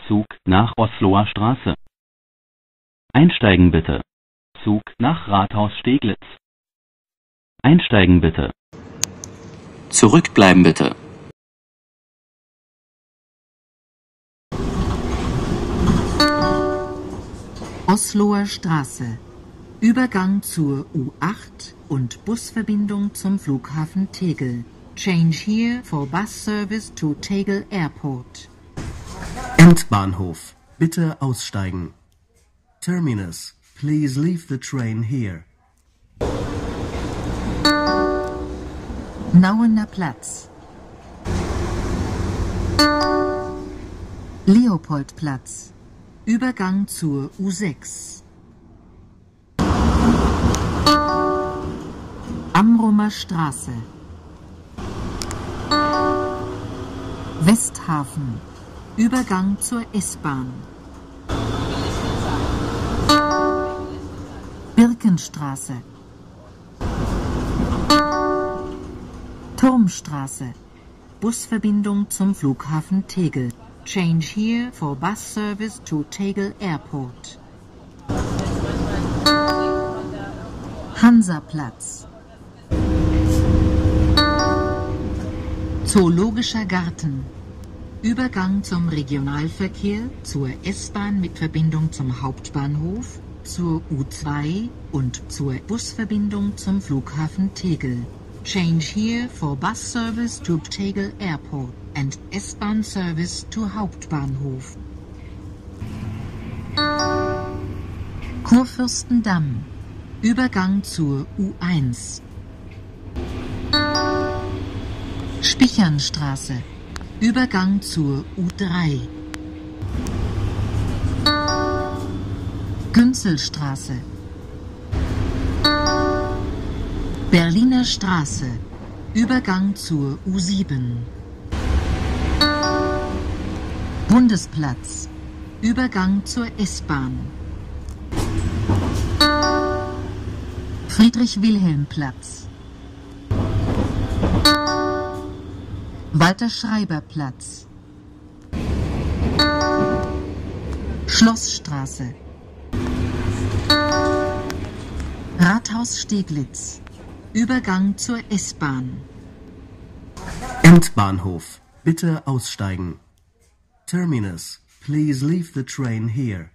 Zug nach Osloer Straße. Einsteigen bitte. Zug nach Rathaus Steglitz. Einsteigen bitte. Zurückbleiben bitte. Osloer Straße. Übergang zur U8 und Busverbindung zum Flughafen Tegel. Change here for bus service to Tegel Airport. Endbahnhof. Bitte aussteigen. Terminus. Please leave the train here. Nauener Platz. Leopoldplatz. Übergang zur U6. Amrumer Straße. Westhafen. Übergang zur S-Bahn. Birkenstraße. Turmstraße. Busverbindung zum Flughafen Tegel. Change here for bus service to Tegel Airport. Hansaplatz. Zoologischer Garten. Übergang zum Regionalverkehr, zur S-Bahn mit Verbindung zum Hauptbahnhof, zur U2 und zur Busverbindung zum Flughafen Tegel. Change here for bus service to Tegel Airport and S-Bahn service to Hauptbahnhof. Kurfürstendamm. Übergang zur U1. Spichernstraße. Übergang zur U3. Günzelstraße. Berliner Straße. Übergang zur U7. Bundesplatz. Übergang zur S-Bahn. Friedrich-Wilhelm-Platz. Walter-Schreiber-Platz. Schlossstraße. Rathaus Steglitz. Übergang zur S-Bahn. Endbahnhof. Bitte aussteigen. Terminus. Please leave the train here.